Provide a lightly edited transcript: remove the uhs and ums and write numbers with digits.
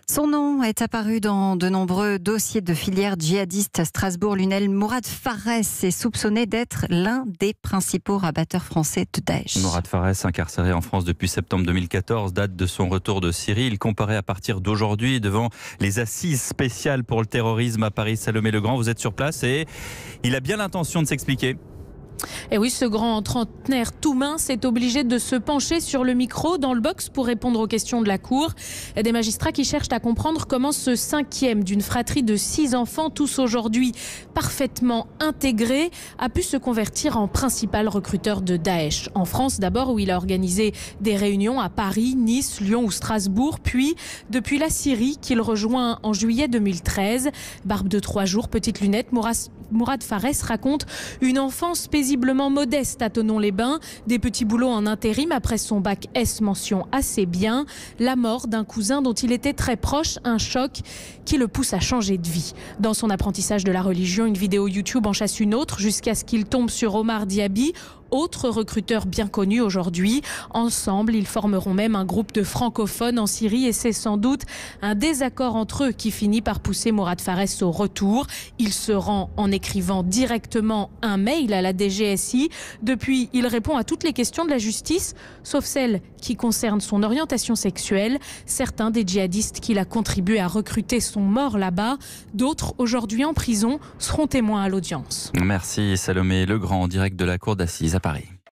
Son nom est apparu dans de nombreux dossiers de filières djihadistes à Strasbourg. Lunel Mourad Fares est soupçonné d'être l'un des principaux rabatteurs français de Daesh. Mourad Fares, incarcéré en France depuis septembre 2014, date de son retour de Syrie. Il comparaît à partir d'aujourd'hui devant les assises spéciales pour le terrorisme à Paris. Salomé Legrand, vous êtes sur place et il a bien l'intention de s'expliquer. Et oui, ce grand trentenaire tout mince est obligé de se pencher sur le micro dans le box pour répondre aux questions de la cour. Des magistrats qui cherchent à comprendre comment ce cinquième d'une fratrie de 6 enfants, tous aujourd'hui parfaitement intégrés, a pu se convertir en principal recruteur de Daesh. En France d'abord, où il a organisé des réunions à Paris, Nice, Lyon ou Strasbourg, puis depuis la Syrie qu'il rejoint en juillet 2013. Barbe de 3 jours, petite lunette, Mourad Fares raconte une enfance paisiblement modeste à Thonon-les-Bains, des petits boulots en intérim après son bac S mention assez bien, la mort d'un cousin dont il était très proche, un choc qui le pousse à changer de vie. Dans son apprentissage de la religion, une vidéo YouTube en chasse une autre jusqu'à ce qu'il tombe sur Omar Diaby, autre recruteur bien connu aujourd'hui. Ensemble, ils formeront même un groupe de francophones en Syrie et c'est sans doute un désaccord entre eux qui finit par pousser Mourad Fares au retour. Il se rend en écrivant directement un mail à la DGSI. Depuis, il répond à toutes les questions de la justice, sauf celles qui concernent son orientation sexuelle. Certains des djihadistes qu'il a contribué à recruter sont morts là-bas. D'autres, aujourd'hui en prison, seront témoins à l'audience. Merci Salomé Legrand, en direct de la cour d'assises à Paris.